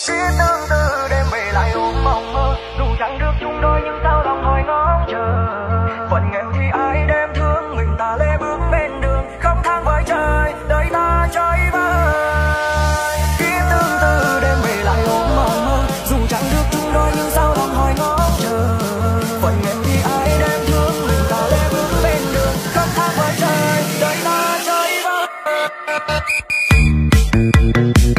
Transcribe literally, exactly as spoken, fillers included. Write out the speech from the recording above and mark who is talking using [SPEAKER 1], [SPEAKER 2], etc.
[SPEAKER 1] Biết tương tư đêm về lại ôm mộng mơ, dù chẳng được chung đôi nhưng sao lòng hỏi ngóng chờ. Phận nghèo thì ai đem thương mình, ta lê bước bên đường không than với trời, đời ta chơi vơi. Biết tương tư đêm về lại ôm mộng mơ, dù chẳng được chung đôi nhưng sao lòng hỏi ngóng chờ. Phận nghèo thì ai đem thương mình, ta lê bước bên đường không than với trời, đời ta chơi vơi.